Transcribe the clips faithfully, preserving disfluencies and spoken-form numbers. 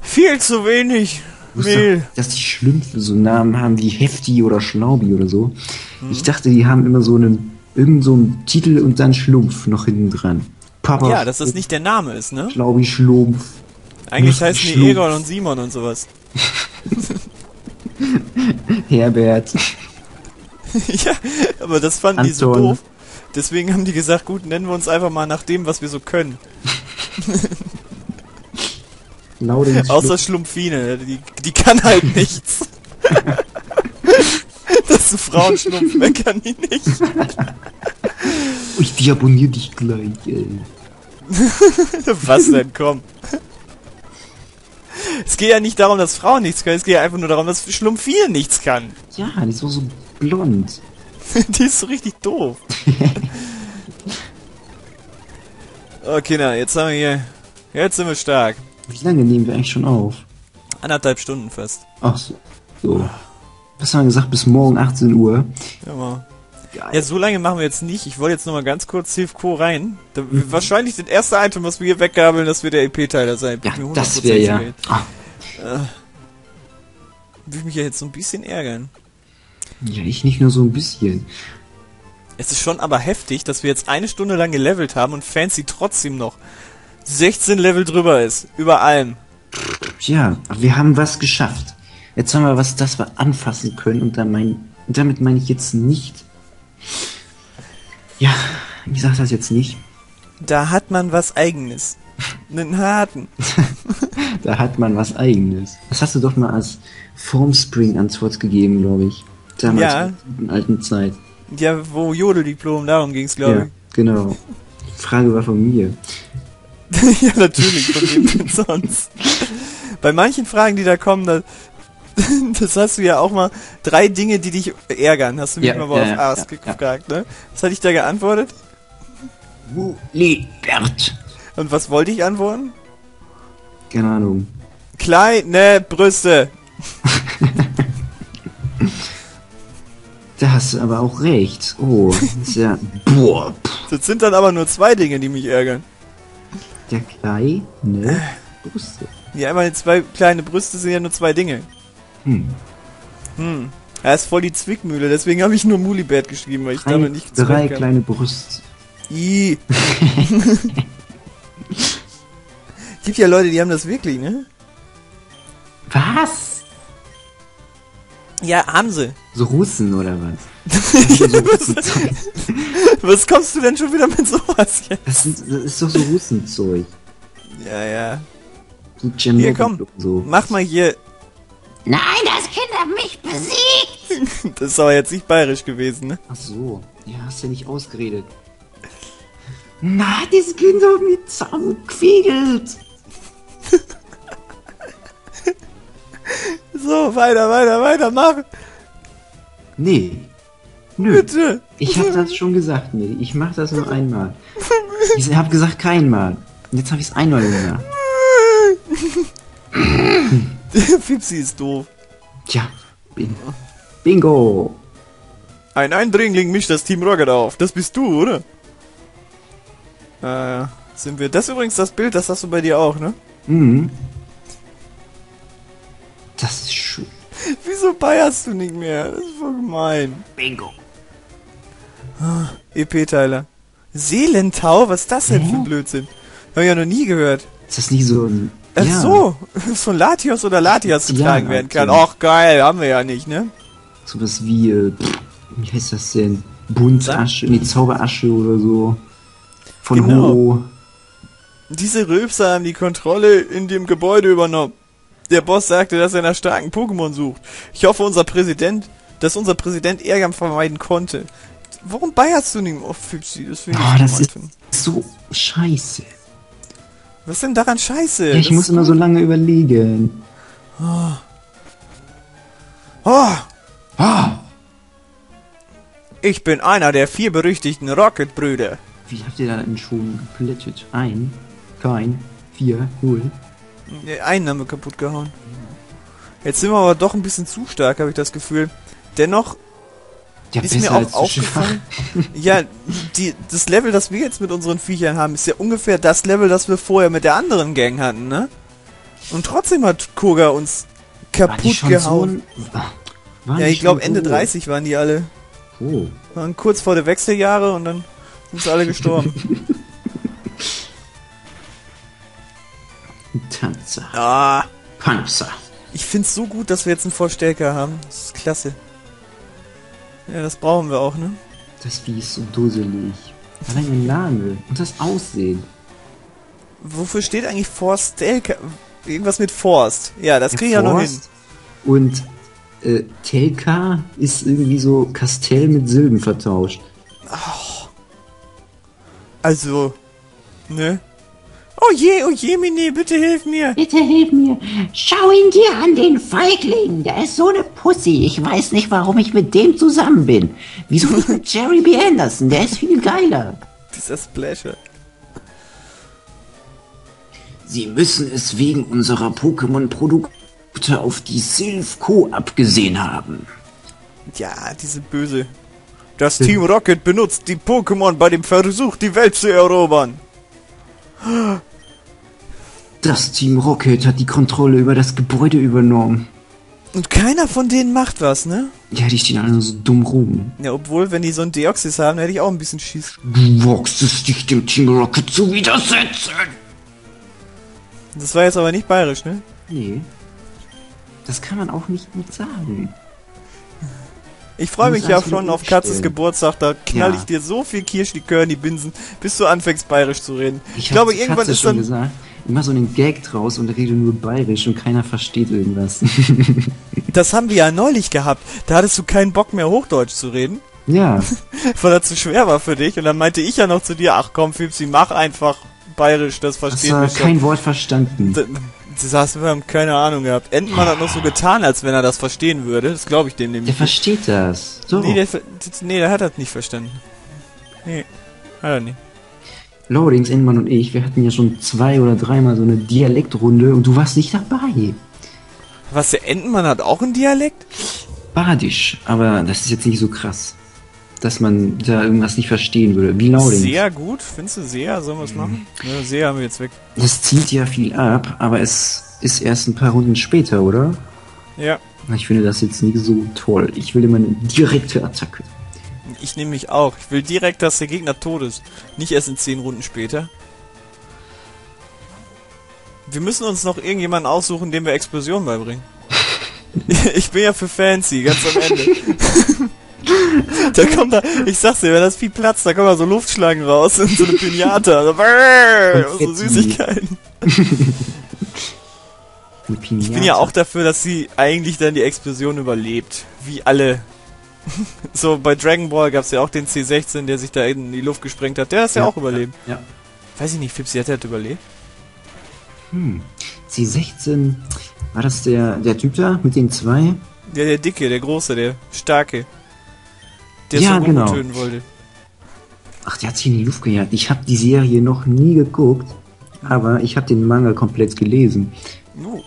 Viel zu wenig Mehl. Dass die Schlümpfe so Namen haben wie Hefti oder Schnaubi oder so. Hm. Ich dachte, die haben immer so einen, irgend so einen Titel und dann Schlumpf noch hinten dran. Papa. Ja, dass das nicht der Name ist, ne? Schlaubi Schlumpf. Eigentlich heißen die Schlumpf. Egon und Simon und sowas. Herbert. Ja, aber das fanden die so Anton. doof. Deswegen haben die gesagt, gut, nennen wir uns einfach mal nach dem, was wir so können. Laurenz Außer Schlumpfine, die, die kann halt nichts. Das ist ein Frauenschlumpf, mehr kann die nicht. Ich deabonniere dich gleich, ey. Was denn, komm. Es geht ja nicht darum, dass Frauen nichts können, es geht ja einfach nur darum, dass Schlumpfine nichts kann. Ja, die ist auch so blond. Die ist so richtig doof. Okay, na, jetzt haben wir hier... Jetzt sind wir stark. Wie lange nehmen wir eigentlich schon auf? Anderthalb Stunden fast. Ach so. so. Was haben wir gesagt? Bis morgen achtzehn Uhr. Ja, mal. Geil. Ja, so lange machen wir jetzt nicht. Ich wollte jetzt noch mal ganz kurz C F Q rein. Da, mhm. Wahrscheinlich das erste Item, was wir hier weggabeln, das wird der E P-Teiler sein. Ja, das wäre ja... Ah. Äh, will ich mich ja jetzt so ein bisschen ärgern. Ja, ich nicht nur so ein bisschen. Es ist schon aber heftig, dass wir jetzt eine Stunde lang gelevelt haben und Fancy trotzdem noch sechzehn Level drüber ist. Über allem. Ja, aber wir haben was geschafft. Jetzt haben wir was, das wir anfassen können und dann mein, damit meine ich jetzt nicht... Ja, ich sag das jetzt nicht. Da hat man was Eigenes. Einen harten. Da hat man was Eigenes. Das hast du doch mal als Formspring-Antwort gegeben, glaube ich. Damals Ja. in der alten Zeit. Ja, wo Jodeldiplom, darum ging's, glaube Ja, genau. Die Frage war von mir. ich. Ja, natürlich, von wem denn sonst? Bei manchen Fragen, die da kommen, da, das hast du ja auch mal, drei Dinge, die dich ärgern, hast du mich Ja, mal ja, auf ja, Ask ja, gefragt, ne? Was hatte ich da geantwortet? Wulibert. Und was wollte ich antworten? Keine Ahnung. Kleine Brüste. Da hast du aber auch recht. Oh, das ist ja... Boah. Das sind dann aber nur zwei Dinge, die mich ärgern. Der kleine Brüste. Ja, immerhin zwei kleine Brüste sind ja nur zwei Dinge. Hm. Hm. Er ist voll die Zwickmühle, deswegen habe ich nur Mulibert geschrieben, weil ich Drei, damit nicht drei kann. kleine Brüste. I. Gibt ja Leute, die haben das wirklich, ne? Was? Ja, haben sie. So Russen oder was? Ja, was, was kommst du denn schon wieder mit sowas jetzt? Das, sind, das ist doch so Russenzeug. Ja, ja. So Hier, komm. und so. Mach mal hier. Nein, das Kind hat mich besiegt! Das ist aber jetzt nicht bayerisch gewesen, ne? Ach so. Ja, hast ja nicht ausgeredet. Na, das Kind hat mich zusammengequält. So, weiter, weiter, weiter, mach. Nee. Nö. Bitte. Ich hab das schon gesagt, nee. Ich mach das nur einmal. Ich hab gesagt keinmal. Und jetzt hab ich's einmal gesagt. Fipsi ist doof. Tja. Bin Bingo. Ein Eindringling mischt das Team Rocket auf. Das bist du, oder? Äh, sind wir... Das ist übrigens das Bild, das hast du bei dir auch, ne? Mhm. Das ist schön. Wieso bayerst du nicht mehr? Das ist voll gemein. Bingo. E P-Teiler. Seelentau? Was ist das denn für ein Blödsinn? Hab ich ja noch nie gehört. Ist das nicht so ein... Ach ja, so, von Latios oder Latias getragen Ja, werden kann. so. Ach geil, haben wir ja nicht, ne? sowas wie... Äh, pff, wie heißt das denn? Buntasche, nee, Zauberasche oder so. Von Genau. Ho. Diese Rülpser haben die Kontrolle in dem Gebäude übernommen. Der Boss sagte, dass er nach starken Pokémon sucht. Ich hoffe, unser Präsident, dass unser Präsident Ärger vermeiden konnte. Warum bayerst du nicht? Oh, Fipsi, das finde ich Oh, das ist finden. so scheiße. Was ist denn daran scheiße? Ja, ich Das muss ist immer gut. so lange überlegen. Oh, Ah, ich bin einer der vier berüchtigten Rocket-Brüder. wie habt ihr da denn schon geplättet? Ein, kein, vier, null. Einen haben wir kaputt gehauen. Jetzt sind wir aber doch ein bisschen zu stark, habe ich das Gefühl. Dennoch Ja, ist mir auch aufgefallen, ja, die, das Level, das wir jetzt mit unseren Viechern haben, ist ja ungefähr das Level, das wir vorher mit der anderen Gang hatten, ne? Und trotzdem hat Koga uns War die kaputt schon gehauen. so ein, waren Ja, die ich glaube schon Ende so- dreißig waren die alle. Oh. Waren kurz vor der Wechseljahre und dann sind sie alle gestorben. Tanzer. Ah, Panzer. ich find's so gut, dass wir jetzt einen Vollstärker haben. Das ist klasse. Ja, das brauchen wir auch, ne? Das Vieh ist so dusselig. Allein der Name und das Aussehen. Wofür steht eigentlich Forstelka? Irgendwas mit Forst. Ja, das Der kriege ich ja noch hin. Forst Und äh, Telka ist irgendwie so Kastell mit Silben vertauscht. Also, ne? Oh je, oh je, Mini, bitte hilf mir. Bitte hilf mir. Schau ihn dir an, den Feigling. Der ist so eine Pussy. Ich weiß nicht, warum ich mit dem zusammen bin. Wieso nicht mit Jerry B. Anderson? Der ist viel geiler. Dieser Splasher. Sie müssen es wegen unserer Pokémon-Produkte auf die Sylph Co. abgesehen haben. Ja, diese Böse. Das Team Rocket benutzt die Pokémon bei dem Versuch, die Welt zu erobern. Das Team Rocket hat die Kontrolle über das Gebäude übernommen. Und keiner von denen macht was, ne? Ja, die stehen alle nur so dumm rum. Ja, obwohl, wenn die so ein Deoxys haben, hätte ich auch ein bisschen Schiss. Du wagst es, dich dem Team Rocket zu widersetzen. Das war jetzt aber nicht bayerisch, ne? Nee. Das kann man auch nicht gut sagen. Ich freue mich Muss ja erst schon wieder auf Katzes umstellen. Geburtstag, da knall Ja. ich dir so viel Kirschlikör in die Binsen, bis du anfängst bayerisch zu reden. Ich, hab glaube, zu irgendwann Katze ist schon dann... gesagt, immer so einen Gag draus und rede nur bayerisch und keiner versteht irgendwas. Das haben wir ja neulich gehabt. Da hattest du keinen Bock mehr, Hochdeutsch zu reden, Ja, weil das zu schwer war für dich. Und dann meinte ich ja noch zu dir, ach komm, Fipsi, mach einfach bayerisch, das hast verstehen du wir schon. kein Wort verstanden. D- Du sagst, wir haben keine Ahnung gehabt. Entenmann hat noch so getan, als wenn er das verstehen würde. Das glaube ich dem Der nämlich. versteht das. So, Nee, der, ver- nee, der hat das nicht verstanden. Nee, hat er nicht. Loadings, Enman und ich, wir hatten ja schon zwei oder dreimal so eine Dialektrunde und du warst nicht dabei. Was, der Entenmann hat auch einen Dialekt? Badisch, aber das ist jetzt nicht so krass, dass man da irgendwas nicht verstehen würde. Wie Loadings. Sehr gut. Findest du sehr? Sollen wir es machen? Ja, sehr haben wir jetzt weg. Das zieht ja viel ab, aber es ist erst ein paar Runden später, oder? Ja, Ich finde das jetzt nicht so toll. Ich will immer eine direkte Attacke. ich nehme mich auch. Ich will direkt, dass der Gegner tot ist. Nicht erst in zehn Runden später. Wir müssen uns noch irgendjemanden aussuchen, dem wir Explosion beibringen. Ich bin ja für Fancy, ganz am Ende. Da kommt da, ich sag's dir, wenn das viel platzt, da kommen da so Luftschlangen raus und so eine Pinata. So, brrr, so Süßigkeiten. Ich bin ja auch dafür, dass sie eigentlich dann die Explosion überlebt. Wie alle. So, bei Dragon Ball gab's ja auch den C sechzehn, der sich da in die Luft gesprengt hat. Der ist ja, Ja, auch überlebt. Ja. Weiß ich nicht, Fipsi, hat der das überlebt? Hm. C sechzehn, war das der, der Typ da mit den zwei? Der, der Dicke, der Große, der Starke. Der Ja, so genau. töten wollte. Ach, der hat sich in die Luft gejagt. Ich habe die Serie noch nie geguckt, aber ich habe den Manga komplett gelesen. Oh.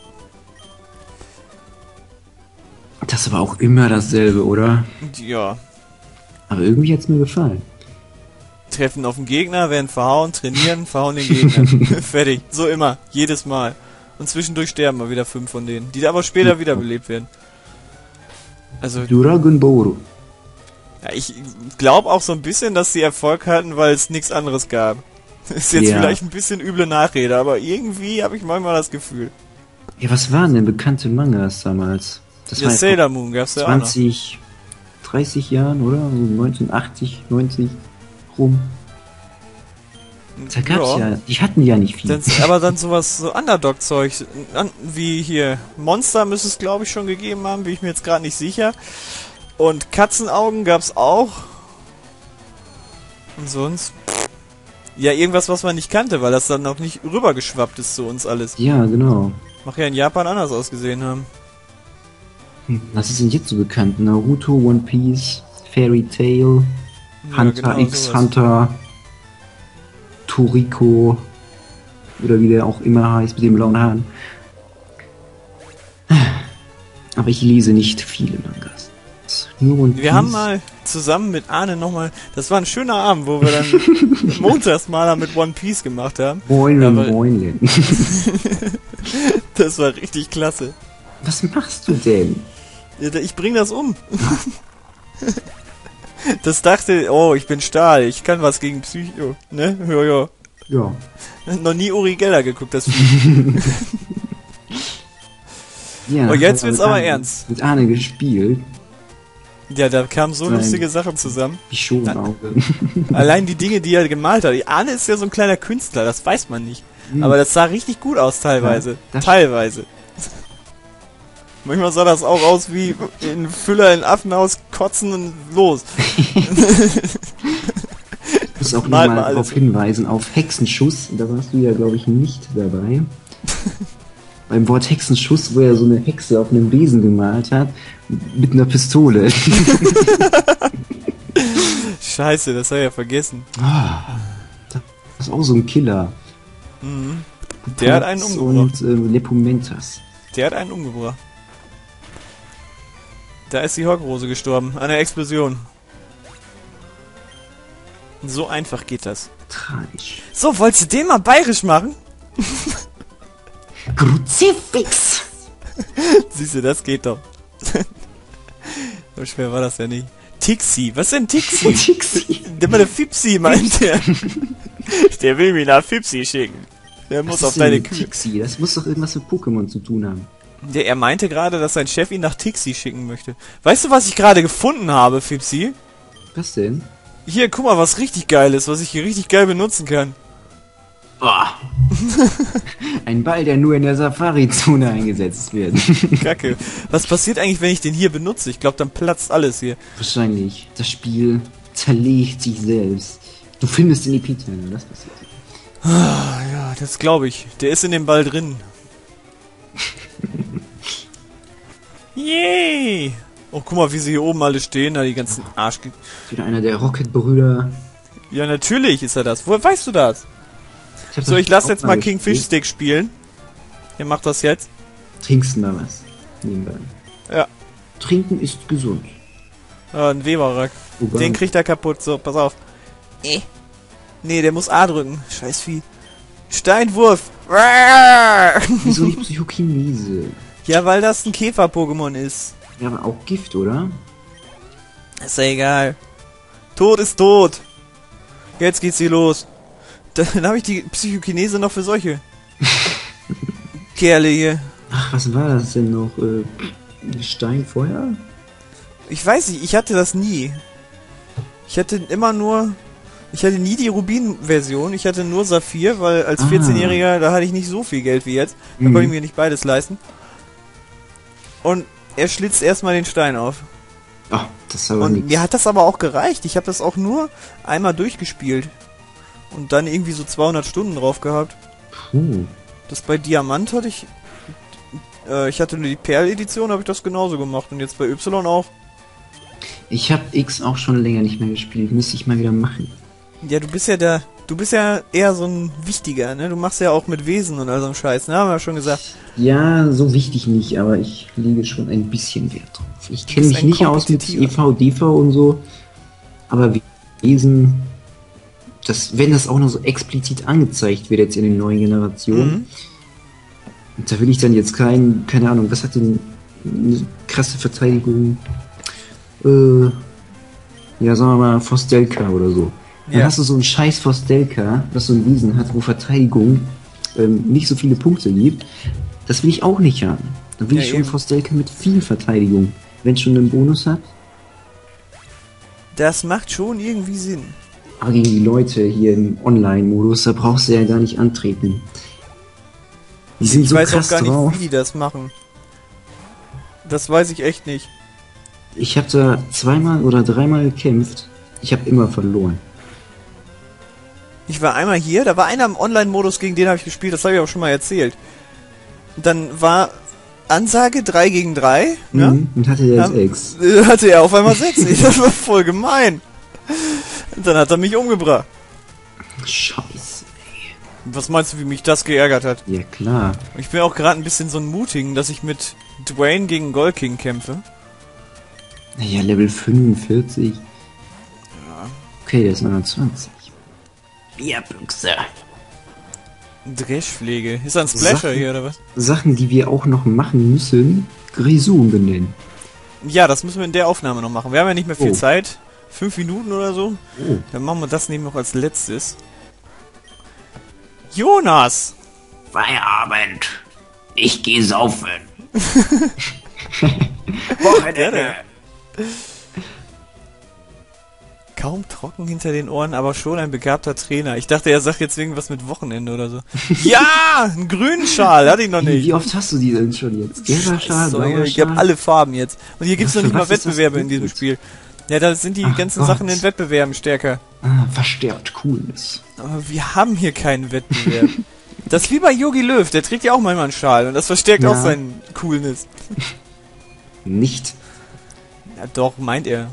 Das war auch immer dasselbe, oder? Und ja. Aber irgendwie hat's mir gefallen. Treffen auf den Gegner, werden verhauen, trainieren, verhauen den Gegner. Fertig. So immer. Jedes Mal. Und zwischendurch sterben mal wieder fünf von denen, die aber später wiederbelebt werden. Also, Dragon Ball. ja, ich glaube auch so ein bisschen, dass sie Erfolg hatten, weil es nichts anderes gab. Ist jetzt Ja. vielleicht ein bisschen üble Nachrede, aber irgendwie habe ich manchmal das Gefühl. Ja, was waren denn bekannte Mangas damals? Das Der war Sailor Moon gab's ja auch noch. zwanzig, dreißig Jahren, oder? So neunzehnhundertachtzig, neunzig rum. Da gab's ja, die hatten ja nicht viel. Dann, aber dann sowas, so Underdog-Zeug, an- wie hier Monster müsste es glaube ich schon gegeben haben, bin ich mir jetzt gerade nicht sicher. Und Katzenaugen gab's auch. Und sonst, ja, irgendwas, was man nicht kannte, weil das dann noch nicht rübergeschwappt ist zu uns alles. Ja, genau. Mag ja in Japan anders ausgesehen haben. Hm, Was ist denn jetzt so bekannt? Naruto, One Piece, Fairy Tail, Ja, Hunter genau x sowas. Hunter, Toriko, oder wie der auch immer heißt mit den blauen Haaren. Aber ich lese nicht viele Mangas. Nur und Wir haben mal zusammen mit Arne nochmal, das war ein schöner Abend, wo wir dann Montagsmaler mit One Piece gemacht haben. Moin, moin. Das war richtig klasse. Was machst du denn? Ich bring das um. Das dachte, oh, ich bin Stahl, ich kann was gegen Psycho, ne? Ja, ja. Ja. Noch nie Uri Geller geguckt, das Ja, oh, jetzt wird's aber Arne, ernst. Mit Arne gespielt. Ja, da kamen so Nein. lustige Sachen zusammen. Die schon auch. Allein die Dinge, die er gemalt hat. Arne ist ja so ein kleiner Künstler, das weiß man nicht. Mhm. Aber das sah richtig gut aus teilweise. Ja, das teilweise. Manchmal sah das auch aus wie in Füller in Affenhaus kotzen und los. Ich muss auch Mal nochmal mal darauf hinweisen, auf Hexenschuss. Da warst du ja, glaube ich, nicht dabei. Beim Wort Hexenschuss, wo er so eine Hexe auf einem Besen gemalt hat, mit einer Pistole. Scheiße, das habe ich ja vergessen. Ah, das ist auch so ein Killer. Mhm. Der hat einen Pops umgebracht. Und äh, Lepumentas. Der hat einen umgebracht. Da ist die Hockrose gestorben. An einer Explosion. So einfach geht das. Tragisch. So, wolltest du den mal bayerisch machen? Kruzifix! Siehst du, das geht doch. So schwer war das ja nicht. Tixi, was ist denn Tixi? Tixi. Der mal der Fipsi meint der. Der will mich nach Fipsi schicken. Der muss Was auf ist deine denn Kühe. Tixi? Das muss doch irgendwas mit Pokémon zu tun haben. Der, er meinte gerade, dass sein Chef ihn nach Tixi schicken möchte. Weißt du, was ich gerade gefunden habe, Fipsi? Was denn? Hier, guck mal, was richtig geil ist, was ich hier richtig geil benutzen kann. Ein Ball, der nur in der Safari-Zone eingesetzt wird. Kacke. Was passiert eigentlich, wenn ich den hier benutze? Ich glaube, dann platzt alles hier. Wahrscheinlich. Das Spiel zerlegt sich selbst. Du findest den Epithel, das passiert. Ah, ja, das glaube ich. Der ist in dem Ball drin. Yay! Oh, guck mal, wie sie hier oben alle stehen, da die ganzen Arsch... Wieder einer der Rocket-Brüder. Ja, natürlich ist er das. Woher weißt du das? Ich hab So, das ich lasse auch jetzt mal gespielt. Kingfish Stick spielen. Ihr macht das jetzt. Trinkst du mal was? Nebenbei. Ja. Trinken ist gesund. Ah, ein Weberrack. Wobei- Den kriegt er kaputt. So, pass auf. Eh. Nee, der muss A drücken. Scheiß Vieh. Steinwurf. Wieso nicht Psychokinese? Ja, weil das ein Käfer-Pokémon ist. Ja, aber auch Gift, oder? Ist ja egal. Tod ist tot. Jetzt geht's hier los. Dann habe ich die Psychokinese noch für solche Kerle hier. Ach, was war das denn noch? Äh, Steinfeuer? Ich weiß nicht, ich hatte das nie. Ich hatte immer nur... Ich hatte nie die Rubin-Version, ich hatte nur Saphir, weil als Ah. vierzehnjähriger, da hatte ich nicht so viel Geld wie jetzt. Da Mhm. konnte ich mir nicht beides leisten. Und er schlitzt erstmal den Stein auf. Ach, das ist aber Und nichts. mir hat das aber auch gereicht. Ich habe das auch nur einmal durchgespielt. Und dann irgendwie so zweihundert Stunden drauf gehabt. Puh. Das bei Diamant hatte ich... Äh, ich hatte nur die Perl-Edition, habe ich das genauso gemacht. Und jetzt bei Y auch. Ich habe X auch schon länger nicht mehr gespielt. Müsste ich mal wieder machen. Ja, du bist ja der... Du bist ja eher so ein Wichtiger, ne? Du machst ja auch mit Wesen und all so einem Scheiß, ne? Haben wir ja schon gesagt. Ja, so wichtig nicht, aber ich lege schon ein bisschen Wert drauf. Ich kenne bist mich ein nicht aus mit Kompetitiver. E V, D V und so, aber Wesen, das, wenn das auch noch so explizit angezeigt wird jetzt in den neuen Generationen, Mhm. da will ich dann jetzt kein, keine Ahnung, was hat denn eine krasse Verteidigung, äh, ja, sagen wir mal, Forstelka oder so. Dann Ja. hast du so einen scheiß Forstelka, das so ein Wesen hat, wo Verteidigung ähm, nicht so viele Punkte gibt. Das will ich auch nicht haben. Dann will Ja, ich schon eben. Forstelka mit viel Verteidigung. Wenn schon einen Bonus hat. Das macht schon irgendwie Sinn. Aber gegen die Leute hier im Online-Modus, da brauchst du ja gar nicht antreten. Die sind Ich so weiß auch krass gar drauf. nicht, wie die das machen. Das weiß ich echt nicht. Ich habe da zweimal oder dreimal gekämpft. Ich habe immer verloren. Ich war einmal hier, da war einer im Online-Modus, gegen den habe ich gespielt, das habe ich auch schon mal erzählt. Dann war Ansage drei gegen drei, ne? Mhm. Und hatte der Ähm, jetzt Ex. äh, hatte er auf einmal sechs. Das war voll gemein. Und dann hat er mich umgebracht. Scheiße. Was meinst du, wie mich das geärgert hat? Ja klar. Ich bin auch gerade ein bisschen so ein Mutigen, dass ich mit Dwayne gegen Golking kämpfe. Naja, Level fünfundvierzig. Okay, der ist neunundzwanzig. Bierbüchse. Dreschpflege. Ist das ein Splasher Sachen, hier, oder was? Sachen, die wir auch noch machen müssen, Grisou benennen. Ja, das müssen wir in der Aufnahme noch machen. Wir haben ja nicht mehr viel Oh. Zeit. Fünf Minuten oder so. Oh. Dann machen wir das nämlich noch als letztes. Jonas! Feierabend. Ich gehe saufen. Wochenende. Kaum trocken hinter den Ohren, aber schon ein begabter Trainer. Ich dachte, er sagt jetzt irgendwas mit Wochenende oder so. Ja! Einen grünen Schal, hatte ich noch Wie, nicht. wie oft hast du die denn schon jetzt? Gelber Schal, So, blauer ich habe Schal? alle Farben jetzt. Und hier gibt's Was noch für nicht mal was ist das Wettbewerbe in gut? diesem Spiel. Ja, da sind die Ach ganzen Gott. Sachen in Wettbewerben stärker. Ah, verstärkt Coolness. Aber wir haben hier keinen Wettbewerb. Das ist wie bei Yogi Löw, der trägt ja auch manchmal einen Schal und das verstärkt Ja. auch seinen Coolness. Nicht Ja, doch, meint er.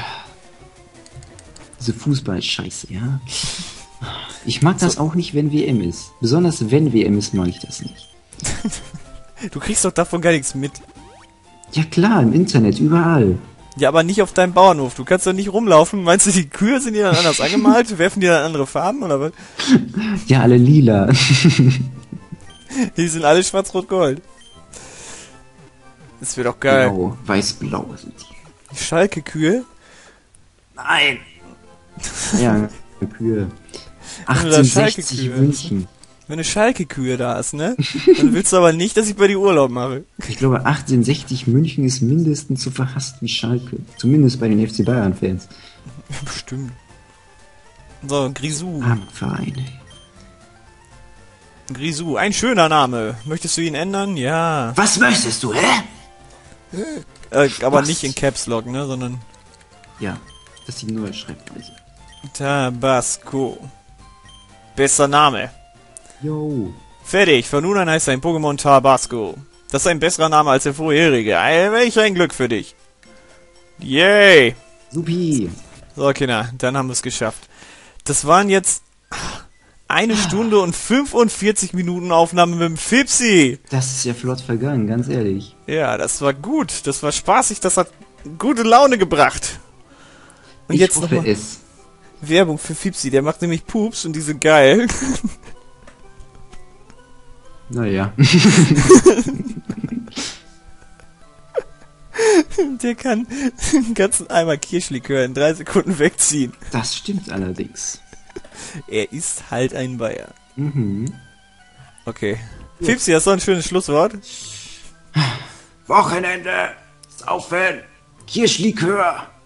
diese Fußball-Scheiße, ja? Ich mag das auch nicht, wenn W M ist. Besonders wenn W M ist, mag ich das nicht. Du kriegst doch davon gar nichts mit. Ja klar, im Internet, überall. Ja, aber nicht auf deinem Bauernhof. Du kannst doch nicht rumlaufen. Meinst du, die Kühe sind die dann anders angemalt? Werfen die dann andere Farben oder was? Ja, alle lila. Die sind alle schwarz-rot-gold. Das wird doch geil. Blau, weiß-blau sind die. Schalke-Kühe? Nein. Ja, Kühe. Wenn du da achtzehnhundertsechzig Schalke-Kühe München. Wenn du Schalke-Kühe da hast, ne? Dann willst du aber nicht, dass ich bei dir Urlaub mache. Ich glaube, achtzehnhundertsechzig München ist mindestens so verhasst wie Schalke. Zumindest bei den F C Bayern-Fans. Bestimmt. So, Grisou. Verein, ey. Grisou, ein schöner Name. Möchtest du ihn ändern? Ja. Was möchtest du, hä? Äh, aber Was? nicht in Caps Lock, ne? Sondern Ja, das ist die neue Schreibweise. Tabasco. Besser Name. Yo. Fertig. Von nun an heißt dein Pokémon Tabasco. Das ist ein besserer Name als der vorherige. Ey, welch ein Glück für dich. Yay. Supi. So, Kinder, dann haben wir es geschafft. Das waren jetzt eine Stunde und fünfundvierzig Minuten Aufnahme mit dem Fipsi. Das ist ja flott vergangen, ganz ehrlich. Ja, das war gut. Das war spaßig. Das hat gute Laune gebracht. Und Ich jetzt hoffe nochmal es. Werbung für Fipsi. Der macht nämlich Pups und die sind geil. Naja. Der kann einen ganzen Eimer Kirschlikör in drei Sekunden wegziehen. Das stimmt allerdings. Er ist halt ein Bayer. Mhm. Okay. Fipsi, hast du ein schönes Schlusswort? Wochenende. Saufen. Kirschlikör.